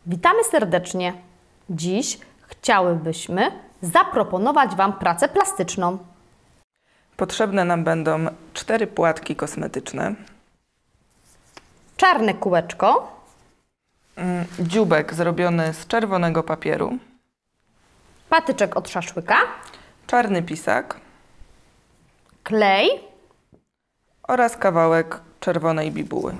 Witamy serdecznie. Dziś chciałybyśmy zaproponować Wam pracę plastyczną. Potrzebne nam będą 4 płatki kosmetyczne, Czarne kółeczko, dzióbek zrobiony z czerwonego papieru, patyczek od szaszłyka, czarny pisak klej, oraz kawałek czerwonej bibuły.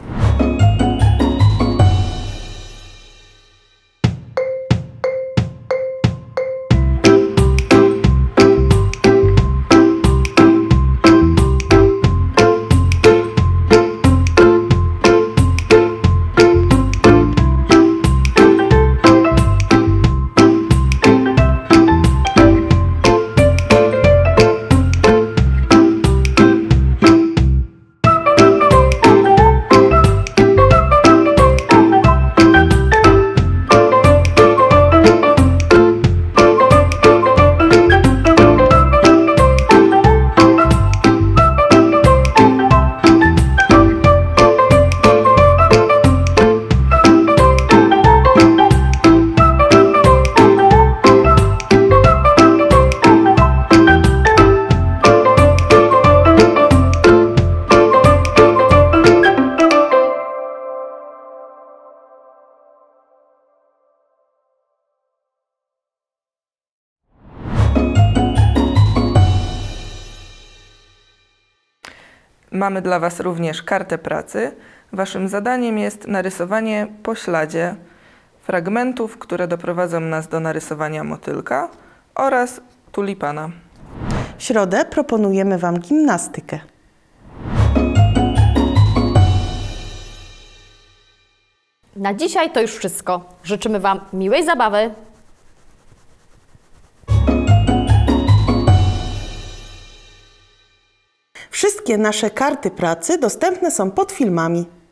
Mamy dla Was również kartę pracy. Waszym zadaniem jest narysowanie po śladzie fragmentów, które doprowadzą nas do narysowania motylka oraz tulipana. W środę proponujemy Wam gimnastykę. Na dzisiaj to już wszystko. Życzymy Wam miłej zabawy. Wszystkie nasze karty pracy dostępne są pod filmami.